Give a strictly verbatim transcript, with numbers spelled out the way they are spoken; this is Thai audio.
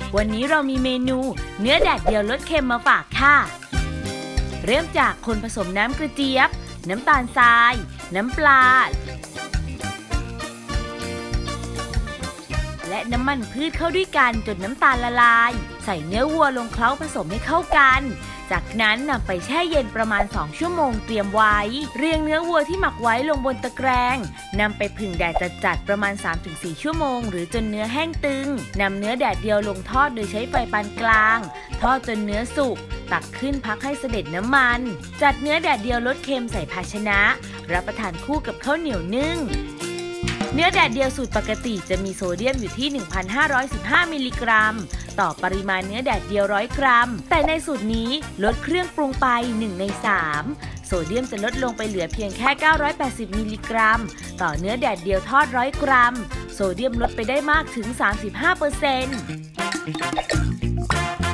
วันนี้เรามีเมนูเนื้อแดดเดียวรสเค็มมาฝากค่ะเริ่มจากคนผสมน้ำกระเจี๊ยบน้ำตาลทรายน้ำปลาและน้ำมันพืชเข้าด้วยกันจนน้ำตาลละลายใส่เนื้อวัวลงเคล้าผสมให้เข้ากันจากนั้นนำไปแช่เย็นประมาณสองชั่วโมงเตรียมไว้เรียงเนื้อวัวที่หมักไว้ลงบนตะแกรงนำไปผึ่งแดดจัดๆประมาณ สามถึงสี่ ชั่วโมงหรือจนเนื้อแห้งตึงนำเนื้อแดดเดียวลงทอดโดยใช้ไฟปานกลางทอดจนเนื้อสุกตักขึ้นพักให้เสด็จน้ำมันจัดเนื้อแดดเดียวรสเค็มใส่ภาชนะรับประทานคู่กับข้าวเหนียวนึ่งเนื้อแดดเดียวสูตรปกติจะมีโซเดียมอยู่ที่ หนึ่งพันห้าร้อยสิบห้า มิลลิกรัมต่อปริมาณเนื้อแดดเดียวร้อยกรัมแต่ในสูตรนี้ลดเครื่องปรุงไปหนึ่งในสามโซเดียมจะลดลงไปเหลือเพียงแค่เก้าร้อยแปดสิบมิลลิกรัมต่อเนื้อแดดเดียวทอดร้อยกรัมโซเดียมลดไปได้มากถึง สามสิบห้าเปอร์เซ็นต์